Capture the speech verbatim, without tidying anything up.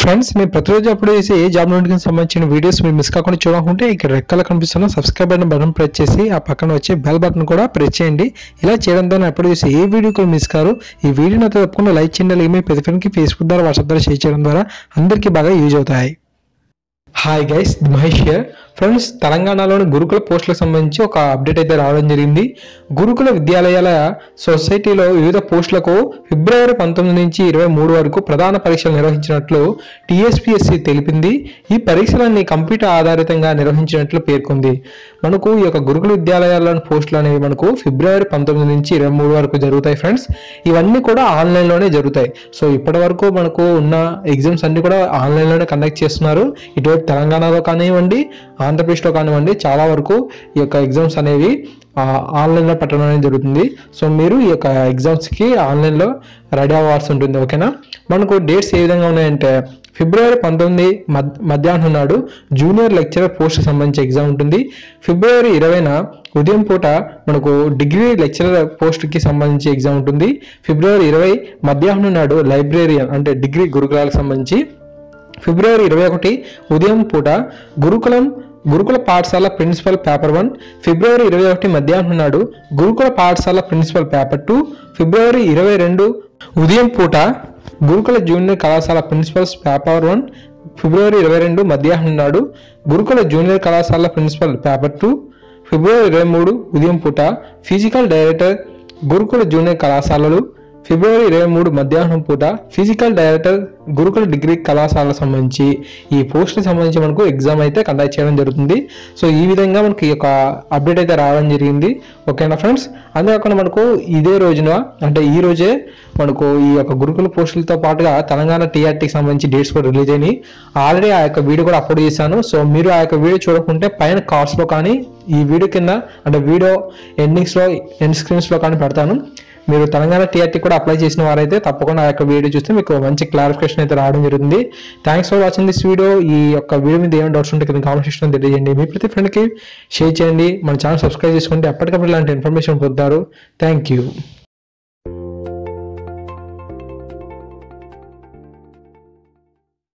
Friends నేను ప్రతిరోజు upload చేసే ఏ జాబ్ నోటిఫికేషన్ సంబంధించిన వీడియోస్ మీరు మిస్ కాకుండా చూడాలనుకుంటే ఇక్కడ రెడ్ కలర్ కనిపిస్తున్న సబ్స్క్రైబ్ బటన్ బటన్ ప్రెస్ చేసి ఆ పక్కన వచ్చే బెల్ బటన్ కూడా ప్రెస్ చేయండి. ఇలా చేయడం ద్వారా అప్లోడ్ చేసే ఏ వీడియో కూడా మిస్ కారు. ఈ వీడియోని అయితే తప్పకుండా లైక్ చేయండి. అలాగే మీ ప్రతి ఫ్రెండ్కి ఫేస్బుక్ ద్వారా వాట్సాప్ ద్వారా షేర్ చేయడం ద్వారా అందరికీ బాగా యూజ్ అవుతాయి. Hi guys, Mahesh here. Friends, తెలంగాణలోని గురుకుల పోస్టులకు సంబంధించి ఒక అప్డేట్ అయితే రావడం జరిగింది. గురుకుల విద్యాలయాల సొసైటీలో వివిధ పోస్టులకు ఫిబ్రవరి పంతొమ్మిది నుంచి ఇరవై మూడు వరకు ప్రధాన పరీక్షలు నిర్వహించినట్లు టీఎస్పీఎస్సీ తెలిపింది. ఈ పరీక్షలన్నీ కంప్యూటర్ ఆధారితంగా నిర్వహించినట్లు పేర్కొంది. మనకు ఈ యొక్క గురుకుల విద్యాలయాల్లోని పోస్టులు అనేవి మనకు ఫిబ్రవరి పంతొమ్మిది నుంచి ఇరవై మూడు వరకు జరుగుతాయి. ఫ్రెండ్స్, ఇవన్నీ కూడా ఆన్లైన్లోనే జరుగుతాయి. సో ఇప్పటి వరకు మనకు ఉన్న ఎగ్జామ్స్ అన్ని కూడా ఆన్లైన్లోనే కండక్ట్ చేస్తున్నారు. ఇటువైపు తెలంగాణలో కానివ్వండి, ఆంధ్రప్రదేశ్లో కానివ్వండి, చాలా వరకు ఈ యొక్క ఎగ్జామ్స్ అనేవి ఆన్లైన్లో పెట్టడం అనేది జరుగుతుంది. సో మీరు ఈ యొక్క ఎగ్జామ్స్కి ఆన్లైన్లో రెడీ అవ్వాల్సి ఉంటుంది. ఓకేనా? మనకు డేట్స్ ఏ విధంగా ఉన్నాయంటే, ఫిబ్రవరి పంతొమ్మిది మధ్యాహ్నం నాడు జూనియర్ లెక్చరర్ పోస్ట్కి సంబంధించి ఎగ్జామ్ ఉంటుంది. ఫిబ్రవరి ఇరవైన ఉదయం పూట మనకు డిగ్రీ లెక్చరర్ పోస్ట్కి సంబంధించి ఎగ్జామ్ ఉంటుంది. ఫిబ్రవరి ఇరవై మధ్యాహ్నం నాడు లైబ్రేరియన్ అంటే డిగ్రీ గురుకులాలకు సంబంధించి. ఫిబ్రవరి ఇరవై ఒకటి ఉదయం పూట గురుకులం గురుకుల పాఠశాల ప్రిన్సిపల్ పేపర్ వన్. ఫిబ్రవరి ఇరవై ఒకటి మధ్యాహ్నం నాడు గురుకుల పాఠశాల ప్రిన్సిపల్ పేపర్ టూ. ఫిబ్రవరి ఇరవై రెండు ఉదయం పూట గురుకుల జూనియర్ కళాశాల ప్రిన్సిపల్స్ పేపర్ వన్. ఫిబ్రవరి ఇరవై రెండు మధ్యాహ్నం నాడు గురుకుల జూనియర్ కళాశాల ప్రిన్సిపల్ పేపర్ టూ. ఫిబ్రవరి ఇరవై మూడు ఉదయం పూట ఫిజికల్ డైరెక్టర్ గురుకుల జూనియర్ కళాశాలలు. ఫిబ్రవరి ఇరవై మూడు మధ్యాహ్నం పూట ఫిజికల్ డైరెక్టర్ గురుకుల డిగ్రీ కళాశాలకు సంబంధించి ఈ పోస్ట్కి సంబంధించి మనకు ఎగ్జామ్ అయితే కండక్ట్ చేయడం జరుగుతుంది. సో ఈ విధంగా మనకి ఈ యొక్క అప్డేట్ అయితే రావడం జరిగింది. ఓకేనా ఫ్రెండ్స్? అంతేకాకుండా మనకు ఇదే రోజున అంటే ఈ రోజే మనకు ఈ యొక్క గురుకుల పోస్టులతో పాటుగా తెలంగాణ టీఆర్టీకి సంబంధించి డేట్స్ కూడా రిలీజ్ అయినాయి. ఆల్రెడీ ఆ యొక్క వీడియో కూడా అప్లోడ్ చేశాను. సో మీరు ఆ యొక్క వీడియో చూడకుంటే పైన కార్డ్స్లో కానీ ఈ వీడియో కింద అంటే వీడియో ఎండింగ్స్లో ఎండ్ స్క్రీన్స్లో కానీ పెడతాను. మీరు తెలంగాణ టీఆర్టీ కూడా అప్లై చేసిన వారైతే తప్పకుండా ఆ యొక్క వీడియో చూస్తే మీకు మంచి క్లారిఫికేషన్ అయితే రావడం జరుగుతుంది. Thanks for watching this video. ఈ యొక్క వీడియో మీద ఏమైనా డౌట్స్ ఉంటే కింద కామెంట్ సెక్షన్లో తెలియజేయండి. మీ ప్రతి ఫ్రెండ్కి షేర్ చేయండి. మన ఛానల్ సబ్స్క్రైబ్ చేసుకుంటే అప్పటికప్పుడు ఇలాంటి ఇన్ఫర్మేషన్ పొందుతారు. Thank you.